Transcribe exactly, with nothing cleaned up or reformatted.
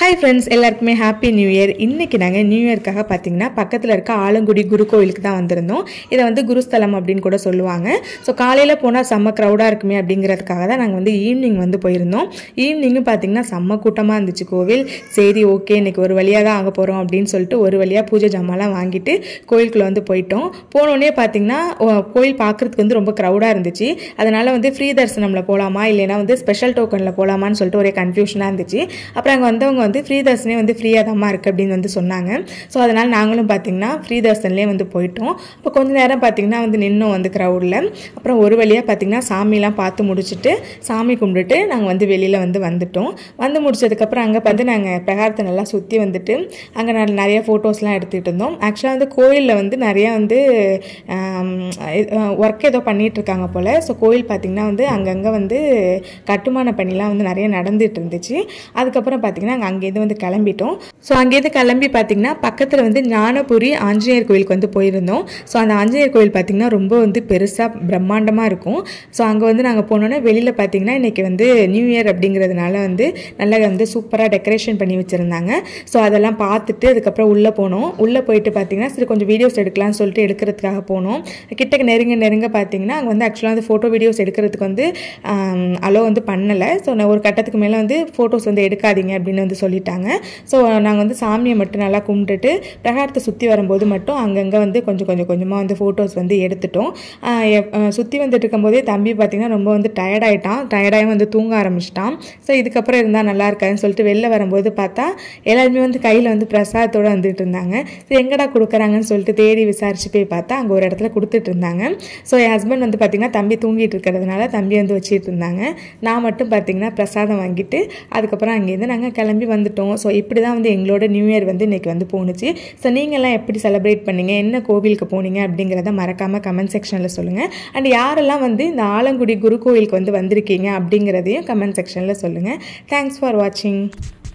Hi friends, எல்லாருக்குமே happy new year. இன்னைக்கு நாங்க நியூ இயர்க்காக பாத்தீங்கன்னா பக்கத்துல இருக்க ஆலங்குடி குரு கோயிலுக்கு தான் வந்திருந்தோம். இத வந்து குருஸ்தலம் அப்படினு கூட சொல்லுவாங்க. சோ காலையில போனா செம்ம கிரவுடா இருக்குமே அப்படிங்கிறதுக்காக தான் நாங்க வந்து ஈவினிங் வந்து போயிருந்தோம். ஈவினிங் பாத்தீங்கன்னா செம்ம கூட்டமா இருந்துச்சு கோவில். சரி ஓகே இன்னைக்கு ஒரு வழியா தான் ஆக போறோம் அப்படினு சொல்லிட்டு ஒரு வழியா பூஜை ஜாமான்லாம் வாங்கிட்டு கோயிலுக்குள்ள வந்து போய்ட்டோம். போனோனே பாத்தீங்கன்னா கோயில் பார்க்கிறதுக்கு வந்து ரொம்ப கிரவுடா இருந்துச்சு. அதனால வந்து ஃப்ரீ தரிசனம்ல போலாமா இல்லனா வந்து ஸ்பெஷல் டோக்கன்ல போலாமான்னு சொல்லிட்டு ஒரே கன்ஃபியூஷனா இருந்துச்சு. அப்புறம் அங்க வந்தவங்க வந்து ஃப்ரீ தர்சனே வந்து ஃப்ரீயா தான் இருக்கு அப்படினு வந்து சொன்னாங்க. சோ அதனால நாங்களும் பாத்தீங்கன்னா ஃப்ரீ தர்சன்லயே வந்து போய்ட்டோம். அப்ப கொஞ்ச நேரம் பாத்தீங்கன்னா வந்து நின்னோம் வந்து கிரவுட்ல. அப்புறம் ஒரு வழியா பாத்தீங்கன்னா சாமி எல்லாம் பார்த்து முடிச்சிட்டு சாமி கும்பிட்டுட்டு நாங்க வந்து வெளியில வந்து வந்துட்டோம். வந்து முடிச்சதுக்கு அப்புறம் அங்க வந்து நாங்க பிரகாரத்தை நல்லா சுத்தி வந்துட்டு அங்க நிறைய போட்டோஸ்லாம் எடுத்துட்டு இருந்தோம். ஆக்சுவலா வந்து கோயில்ல வந்து நிறைய வந்து ஒர்க் ஏதோ பண்ணிட்டு இருக்காங்க போல. சோ கோயில் பாத்தீங்கன்னா வந்து அங்கங்க வந்து கட்டுமான பணிலாம் வந்து நிறைய நடந்துட்டு இருந்துச்சு. அதுக்கப்புறம் பாத்தீங்கன்னா அங்கேருந்து வந்து கிளம்பிட்டோம். ஸோ அங்கேருந்து கிளம்பி பார்த்தீங்கன்னா பக்கத்தில் வந்து ஞானபுரி ஆஞ்சநேயர் கோயிலுக்கு வந்து போயிருந்தோம். ஸோ அந்த ஆஞ்சநேயர் கோயில் பார்த்தீங்கன்னா ரொம்ப வந்து பெருசாக பிரம்மாண்டமாக இருக்கும். ஸோ அங்கே வந்து நாங்கள் போனோன்னா வெளியில் பார்த்தீங்கன்னா இன்றைக்கி வந்து நியூ இயர் அப்படிங்கிறதுனால வந்து நல்லா வந்து சூப்பராக டெக்கரேஷன் பண்ணி வச்சுருந்தாங்க. ஸோ அதெல்லாம் பார்த்துட்டு அதுக்கப்புறம் உள்ளே போனோம். உள்ளே போயிட்டு பார்த்தீங்கன்னா சரி கொஞ்சம் வீடியோஸ் எடுக்கலாம்னு சொல்லிட்டு எடுக்கிறதுக்காக போனோம். கிட்டக்கு நெருங்க நெருங்க பார்த்தீங்கன்னா அங்கே வந்து ஆக்சுவலாக வந்து ஃபோட்டோ வீடியோஸ் எடுக்கிறதுக்கு வந்து அலோ வந்து பண்ணலை. ஸோ நான் ஒரு கட்டத்துக்கு மேலே வந்து ஃபோட்டோஸ் வந்து எடுக்காதீங்க அப்படின்னு வந்து சொல்லிட்டாங்க. ஸோ நாங்கள் வந்து சாமியை மட்டும் நல்லா கும்பிட்டுட்டு பிரகாரத்தை சுற்றி வரும்போது மட்டும் அங்கங்கே வந்து கொஞ்சம் கொஞ்சம் கொஞ்சமாக வந்து ஃபோட்டோஸ் வந்து எடுத்துட்டோம். சுற்றி வந்துட்டு இருக்கும்போதே தம்பி பார்த்திங்கன்னா ரொம்ப வந்து டயர்டாயிட்டான். டயர்டாகி வந்து தூங்க ஆரம்பிச்சிட்டான். ஸோ இதுக்கப்புறம் இருந்தால் நல்லா இருக்காதுன்னு சொல்லிட்டு வெளில வரும்போது பார்த்தா எல்லாருமே வந்து கையில் வந்து பிரசாதத்தோடு வந்துட்டு இருந்தாங்க. ஸோ எங்கடா கொடுக்குறாங்கன்னு சொல்லிட்டு தேடி விசாரிச்சு போய் பார்த்தா அங்கே ஒரு இடத்துல கொடுத்துட்டு இருந்தாங்க. ஸோ என் ஹஸ்பண்ட் வந்து பார்த்திங்கன்னா தம்பி தூங்கிட்டு இருக்கிறதுனால தம்பி வந்து வச்சுட்டு இருந்தாங்க. நான் மட்டும் பார்த்திங்கன்னா பிரசாதம் வாங்கிட்டு அதுக்கப்புறம் அங்கேருந்து நாங்கள் கிளம்பி வந்துட்டோம். ஸோ இப்படி தான் வந்து எங்களோட நியூ இயர் வந்து இன்றைக்கி வந்து போணுச்சு. ஸோ நீங்கள்லாம் எப்படி செலிப்ரேட் பண்ணீங்க, என்ன கோவிலுக்கு போனீங்க அப்படிங்கிறத மறக்காமல் கமெண்ட் செக்ஷனில் சொல்லுங்கள். அண்ட் யாரெல்லாம் வந்து இந்த ஆலங்குடி குரு கோயிலுக்கு வந்து வந்திருக்கீங்க அப்படிங்கிறதையும் கமெண்ட் செக்ஷனில் சொல்லுங்கள். தேங்க்ஸ் ஃபார் வாட்சிங்.